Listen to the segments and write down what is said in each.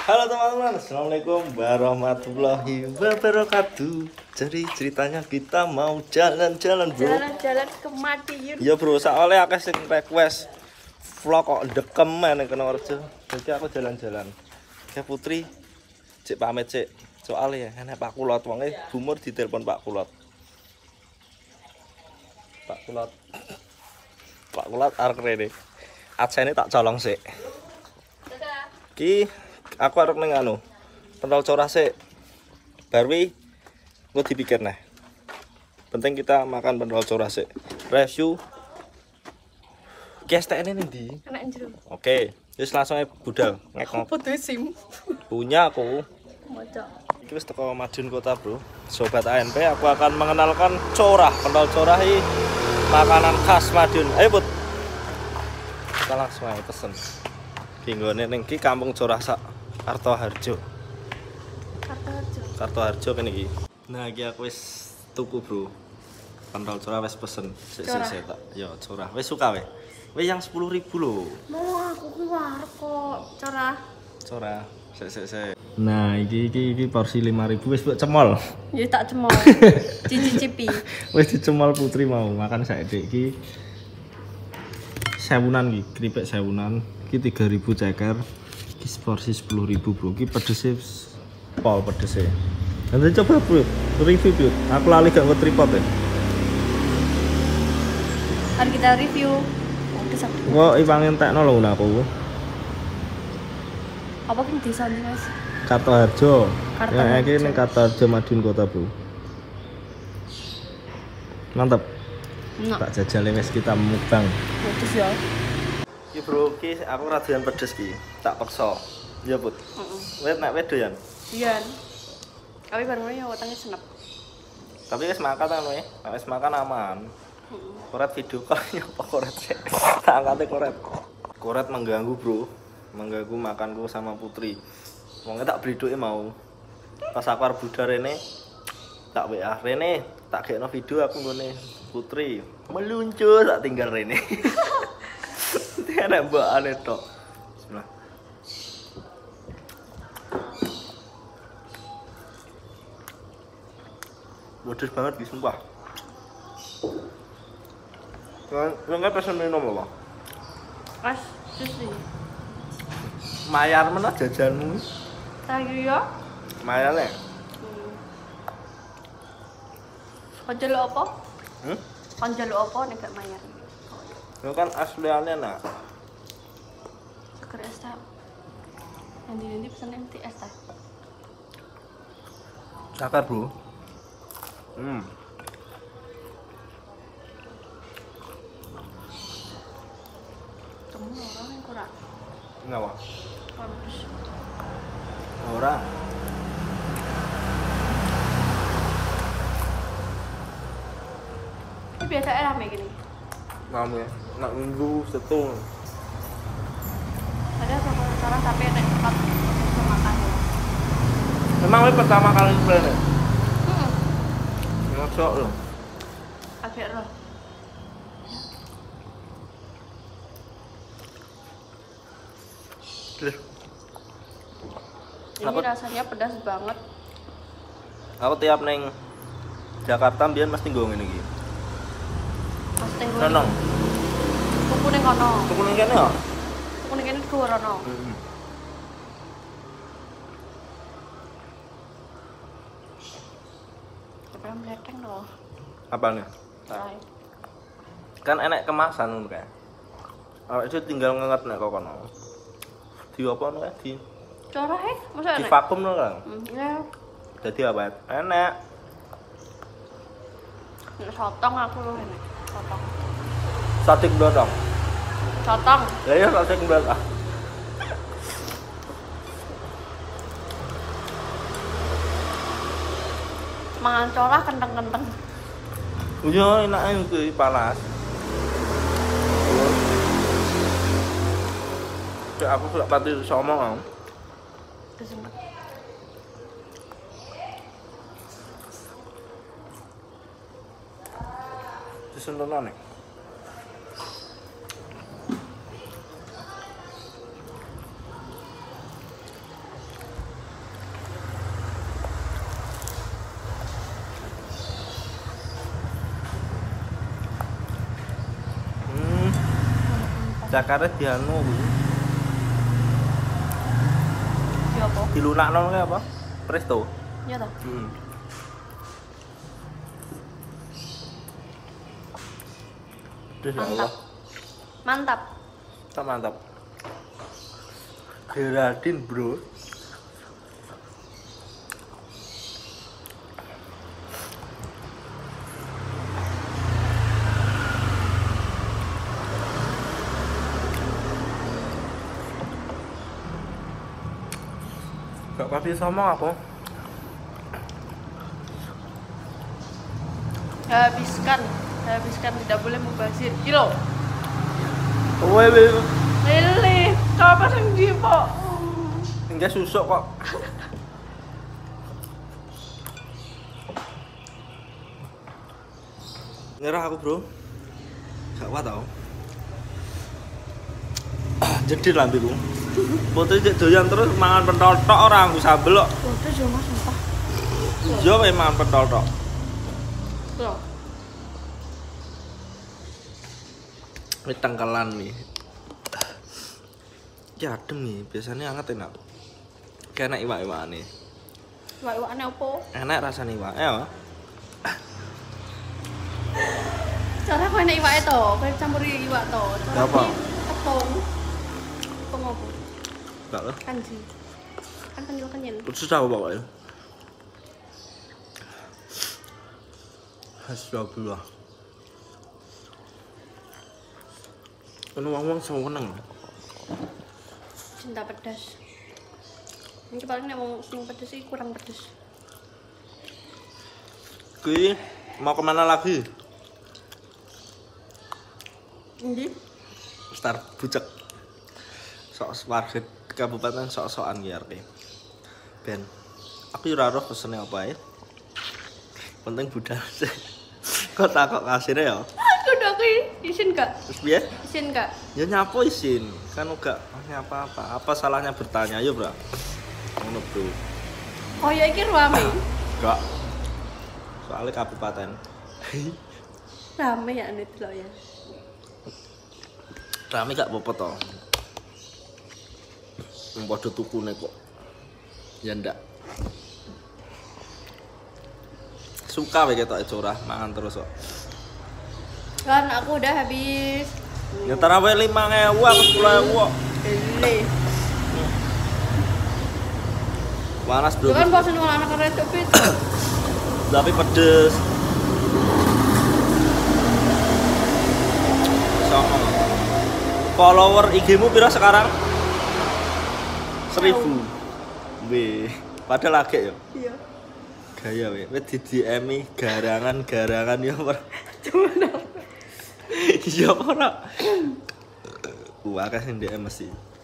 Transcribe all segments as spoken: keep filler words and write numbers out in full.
Halo teman-teman, assalamualaikum warahmatullahi wabarakatuh. Jadi ceritanya kita mau jalan-jalan bro. Jalan-jalan ke Madiun. Ya bro, soalnya akeh sing request vlog kok dekem meneh kena Rejo. Jadi aku jalan-jalan. Ke Putri, cek pamit cek. Soalnya enak Pak Kulot, wonge bumur ditelepon Pak Kulot. Pak Kulot. Pak Kulot arek rene. Adsene tak colong sik. Ki aku arep ning anu. Pentol corah sik. Barwi engko dipikir nah. Penting kita makan pentol corah sik. Review. Ki S T N ning ndi? Enak njero. Oke, wis langsung ae budal. Ngek. Foto SIM. Punya aku. Moco. Iki wis teko Madiun Kota, Bro. Sobat A N P, aku akan mengenalkan corah. Pentol corah iki makanan khas Madiun. Ayo, Put. Kita langsung ae pesen. Tinggone ning iki Kampung Corah sak Kartoharjo. Kartoharjo. Kartoharjo kene iki. Nah, iki aku wis tuku, Bro. Pentol corah wis pesen. Sik sik sik tak. Ya, corah. Wis suka weh. Weh yang sepuluh ribu loh. Mau aku ki warek kok, corah. Corah. Sik sik sik. Nah, iki iki iki porsi lima ribu wis mbok cemol. Ya tak cemol. Cicicipi. Wis dicemol Putri mau makan saiki iki. Sewunan iki, kripik sewunan. Iki tiga ribu ceker. Iki porsi sepuluh ribu, Bro. Iki pedese pol pedese. Nanti coba, Bro. Review, Bro. Aku lali gak nge tripod ya. Mari kita review. Kok iwang entekno lho aku. Apa ki desa iki, Mas? Kartoharjo. Kartoharjo. Ya, iki ning Kartoharjo Madiun Kota, Bro. Mantap. Enak. Tak jajal wis kita mukbang. Pedes ya. Iki bro, iki aku radian pedes ki. Tak paksa. Iya, Put. Heeh. Wet nek wedoyan. Iya. Tapi bareng ya wetenge senep. Tapi wis makan kan we. Nek wis makan aman. Heeh. Koret video call ya apa koret sih. Tak angkate koret. Koret mengganggu, Bro. Mengganggu makanku sama Putri. Wonge tak beli duke mau. Pas aku arep budal rene tak W A rene, tak gekno video aku nggone Putri. Meluncur tak tinggal rene. Enak mbak aneh tok. Bismillah. Pedes banget guys, sumpah. Lo nggak pesen minum apa? Mas, sushi. Mayar mana jajanmu? Lagi ya? Mayar nih? Hmm. Kon jaluk apa? Hmm? Kon jaluk apa nek gak mayar? Lo kan asliannya nak. Seger es teh. Nanti-nanti pesen M T S teh. Sakar, Bro. Hmm. Temu orang yang kurang. Kenapa? Panas. Orang. Ini biasa rame gini. Rame. Nak minggu setung. Ada sama orang tapi ada tempat untuk makan. Memang ini pertama kali sebenarnya. Hmm. Masuk loh. Agak roh. Terus. Ini Aku- rasanya pedas banget. Aku tiap neng Jakarta biar mesti nggo ngene iki. Mas tenggo. Nenong. Tuku ning kono. Tuku ning kene ya? Tuku ning kene dhuwur ono. Heeh. Tapi mleteng loh. Apa nih? Soalnya Kan enek kemasan ngono kae. Awak itu tinggal ngenget nek kok kono. Di apa nek di corah eh, masa di enak? vakum lho kan. Hmm, ya. Jadi apa? Enek. Nek sotong aku loh enak. Sotong. Sate blodong. Sotong. Ya ya sate blodong. Mangan corah kenteng-kenteng. Iya, enaknya itu panas. Ya aku suka pati somong kan. Kesempat. Disentuh nih. Cakare dianu kuwi. Ya apa? Dilunakno kae apa? Presto. Ya toh. Heeh. Terus ya Allah. Mantap. Tak mantap. Geraldine, bro. Gak pasti sama aku. Habiskan, habiskan tidak boleh mubazir. Kilo. Kowe wis Lele, apa sing ndi kok? enggak susuk kok. Nyerah aku, bro. Gak kuat tau. Jadi lambiku. Putri cek doyan terus mangan pentol tok ora nggo sambel kok. Waduh, yo Mas sumpah. Iya wae mangan pentol tok. Loh. Ini tengkelan nih. Ya adem nih, biasanya hangat enak. Kayak enak iwak-iwakan nih. Iwak-iwakane opo? Enak rasanya iwak, ya. Cara kok enak iwake to, kowe campuri iwak to. Ya apa? Tepung. Tepung opo? Enggak lah. Kanji. Kan kenyal-kenyal. Susah aku pokoknya. Astagfirullah. Kan wong-wong seneng. Cinta pedas. Ini paling nek wong sing pedes sih kurang pedes. Kuwi mau kemana lagi? Endi? Star bucek. Sok warga kabupaten sok-sokan ki arep. Ben aku ora roh pesene apa ya. Penting budal. Kok takok kasire ya? Aku udah aku izin gak? Terus piye? Izin gak? Ya nyapo isin. Kan uga nyapa apa? Apa salahnya bertanya? Ayo, Bro. Ngono, Bro. Oh ya iki rame. Enggak. Soalnya kabupaten. Rame ya nek delok ya. Rame gak apa-apa to. Wong padha tukune kok. Ya ndak. Suka wae ketok curah mangan terus kok. Kan aku udah habis. Ya tarawih lima ribu aku sepuluh ribu kok. Ele. Panas, Bro. Itu kan bosen kalau anak kereta itu. Tapi pedes. Sama. Follower I G-mu pira sekarang? Seribu. Wih, padahal lagi ya. Iya. Gaya weh, weh di D M-i garangan-garangan ya ora. Cuman apa? Iya ora. Wah, akeh sing D M mesti.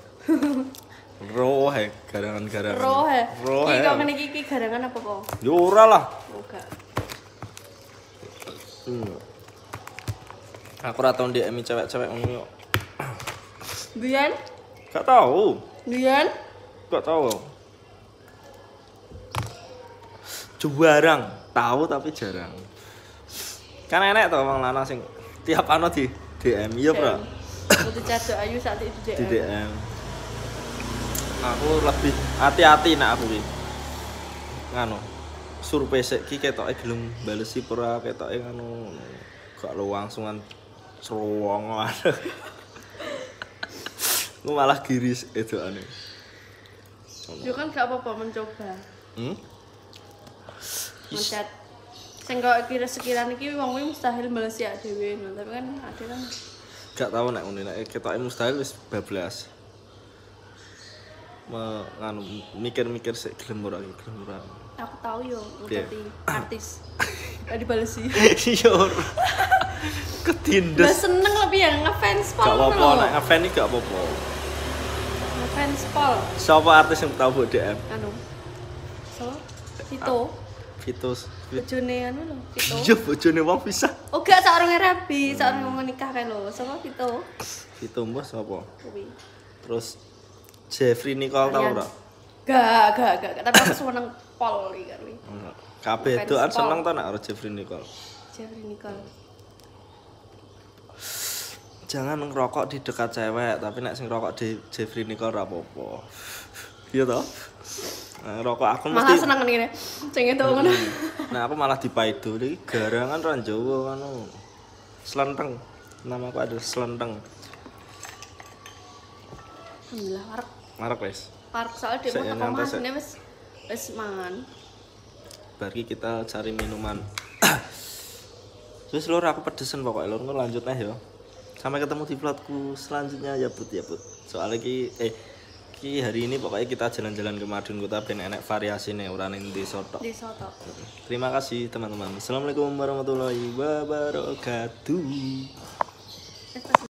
Roh he garangan-garangan. Roh he. Roh he. Iki kok ngene iki iki garangan apa kok? Ya ora lah. Enggak. Hmm. Aku ora tau D M-i cewek-cewek ngono yo. Bian? Gak tahu. Bian? Gak tahu. Jarang, tahu tapi jarang. Kan enek to wong lanang sing tiap ano di D M iya, Bro. Putih cadok ayu saat itu D M. Di D M. Aku lebih hati-hati nek aku iki. Nganu. Survei sik ki ketoke gelem balesi ora ketoke ngono. Gak lo langsungan srowongan. Lu malah giris edokane. Yo kan gak apa-apa mencoba. Hmm? Mencet. Sing kok kira sekiranya iki wong kuwi mustahil balesi awake dhewe, tapi kan ade kan Gak tau nek ngene nek ketoke mustahil wis bablas. Me, nganu mikir-mikir sik gelem ora gelem ora. aku tahu yo Piye? jadi artis. Gak dibalesi. Iya ora. Udah Ketindes. seneng lebih yang ngefans Pol. Gak apa-apa nek ngefan iki gak apa-apa. Ngefans Pol. Siapa artis yang tau buat D M? Anu. So, Vito. Vitus. Bojone anu lho, Vito. Iya bojone wong bisa. Oh gak saurunge rabi, saurunge mau nikah kae lho. Sama Vito. Vito mbah sapa? Kuwi. Terus Jeffrey Nicole tau ora? Gak, gak, gak, gak. Tapi aku seneng Pol iki kan. Kabeh Fans doan Paul. seneng ta nek karo Jeffrey Nicole. Jeffrey Nicole. jangan ngerokok di dekat cewek, tapi nek sing ngerokok di Jeffrey Nicole ora apa-apa. Iya toh? Nah, rokok aku Malah mesti seneng ngene. Sing itu ngono. nah aku malah dipaido iki garangan ra Jawa ngono. Slenteng. Nama aku ada Slenteng. Alhamdulillah parek. Marek wis. Parek soalnya dia mau Saya teko nyantai, mas ini wis wis mangan. Bari kita cari minuman. Terus lur aku pedesen pokoknya lur lanjut nih ya. Sampai ketemu di vlogku selanjutnya ya Bud ya Bud. Soalnya ki eh ki hari ini pokoknya kita jalan-jalan ke Madiun Kota ben enek variasine ora ning desa tok. Di soto. Terima kasih teman-teman. Assalamualaikum warahmatullahi wabarakatuh.